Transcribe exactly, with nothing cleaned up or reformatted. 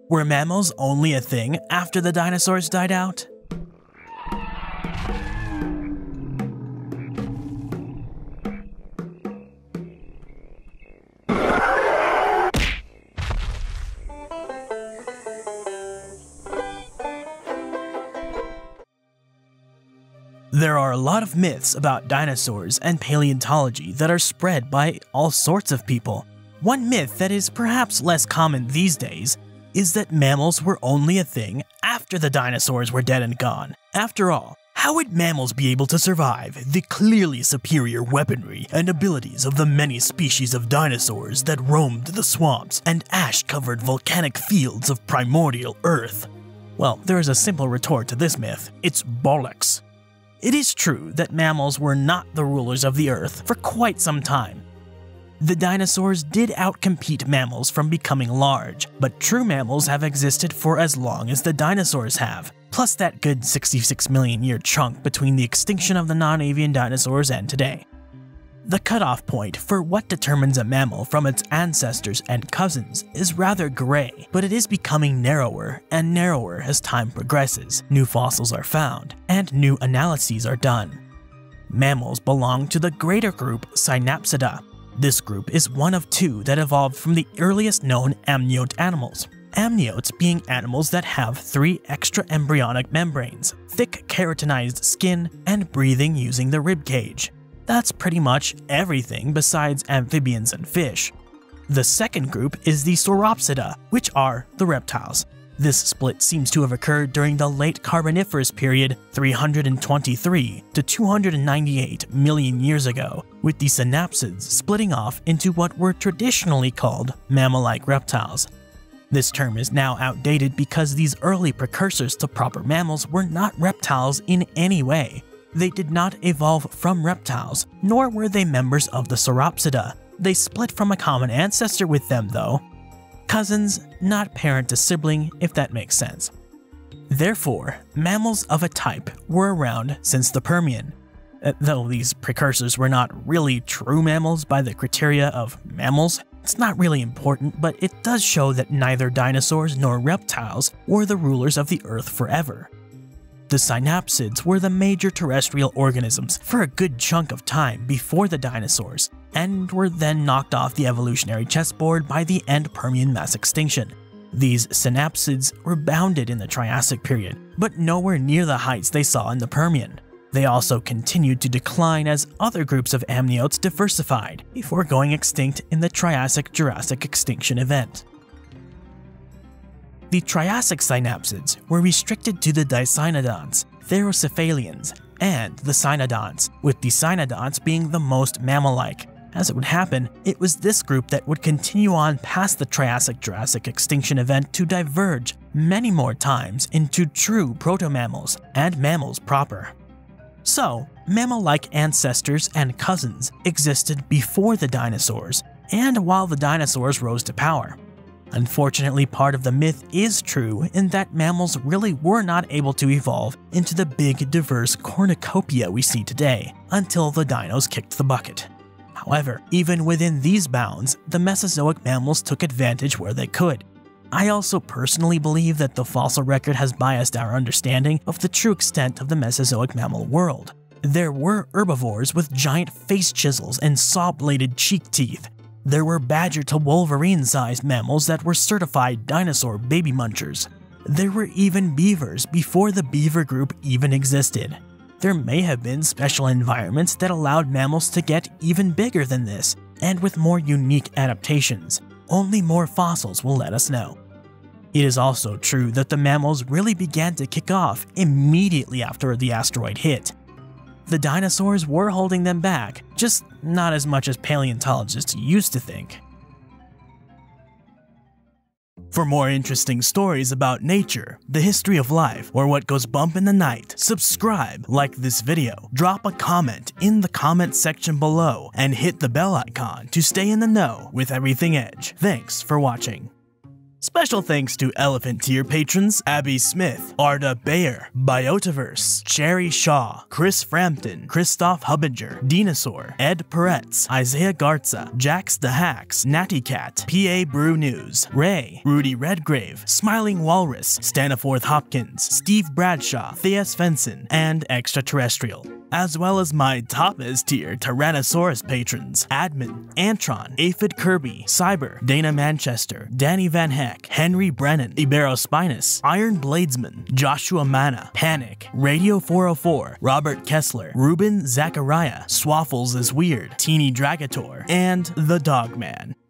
Were mammals only a thing after the dinosaurs died out? There are a lot of myths about dinosaurs and paleontology that are spread by all sorts of people. One myth that is perhaps less common these days is that mammals were only a thing after the dinosaurs were dead and gone. After all, how would mammals be able to survive the clearly superior weaponry and abilities of the many species of dinosaurs that roamed the swamps and ash-covered volcanic fields of primordial Earth? Well, there is a simple retort to this myth. It's bollocks. It is true that mammals were not the rulers of the Earth for quite some time. The dinosaurs did outcompete mammals from becoming large, but true mammals have existed for as long as the dinosaurs have, plus that good sixty-six million year chunk between the extinction of the non-avian dinosaurs and today. The cutoff point for what determines a mammal from its ancestors and cousins is rather gray, but it is becoming narrower and narrower as time progresses, new fossils are found, and new analyses are done. Mammals belong to the greater group Synapsida. This group is one of two that evolved from the earliest known amniote animals. Amniotes being animals that have three extra embryonic membranes, thick keratinized skin, and breathing using the rib cage. That's pretty much everything besides amphibians and fish. The second group is the Sauropsida, which are the reptiles. This split seems to have occurred during the late Carboniferous period three hundred twenty-three to two hundred ninety-eight million years ago, with the synapsids splitting off into what were traditionally called mammal-like reptiles. This term is now outdated because these early precursors to proper mammals were not reptiles in any way. They did not evolve from reptiles, nor were they members of the Sauropsida. They split from a common ancestor with them though. Cousins, not parent to sibling, if that makes sense. Therefore, mammals of a type were around since the Permian. Uh, though these precursors were not really true mammals by the criteria of mammals, it's not really important, but it does show that neither dinosaurs nor reptiles were the rulers of the Earth forever. The synapsids were the major terrestrial organisms for a good chunk of time before the dinosaurs, and were then knocked off the evolutionary chessboard by the end Permian mass extinction. These synapsids rebounded in the Triassic period, but nowhere near the heights they saw in the Permian. They also continued to decline as other groups of amniotes diversified, before going extinct in the Triassic-Jurassic extinction event. The Triassic synapsids were restricted to the dicynodonts, therocephalians, and the cynodonts, with the cynodonts being the most mammal-like. As it would happen, it was this group that would continue on past the Triassic-Jurassic extinction event to diverge many more times into true proto-mammals and mammals proper. So, mammal-like ancestors and cousins existed before the dinosaurs, and while the dinosaurs rose to power. Unfortunately, part of the myth is true in that mammals really were not able to evolve into the big, diverse cornucopia we see today, until the dinos kicked the bucket. However, even within these bounds, the Mesozoic mammals took advantage where they could. I also personally believe that the fossil record has biased our understanding of the true extent of the Mesozoic mammal world. There were herbivores with giant face chisels and saw-bladed cheek teeth. There were badger to wolverine-sized mammals that were certified dinosaur baby munchers. There were even beavers before the beaver group even existed. There may have been special environments that allowed mammals to get even bigger than this, and with more unique adaptations. Only more fossils will let us know. It is also true that the mammals really began to kick off immediately after the asteroid hit. The dinosaurs were holding them back, just not as much as paleontologists used to think. For more interesting stories about nature, the history of life, or what goes bump in the night, subscribe, like this video, drop a comment in the comment section below, and hit the bell icon to stay in the know with everything Edge. Thanks for watching. Special thanks to Elephant Tier patrons Abby Smith, Arda Bayer, Biotiverse, Cherry Shaw, Chris Frampton, Christoph Hubbinger, Dinosaur, Ed Peretz, Isaiah Garza, Jax the Hacks, Natty Cat, P A Brew News, Ray, Rudy Redgrave, Smiling Walrus, Staniforth Hopkins, Steve Bradshaw, Thea Svensson, and Extraterrestrial, as well as my Tapas tier Tyrannosaurus patrons Admin, Antron, Aphid Kirby, Cyber, Dana Manchester, Danny Van Heck, Henry Brennan, Iberospinus, Iron Bladesman, Joshua Mana, Panic, Radio four oh four, Robert Kessler, Ruben Zachariah, Swaffles is Weird, Teeny Dragator, and The Dogman.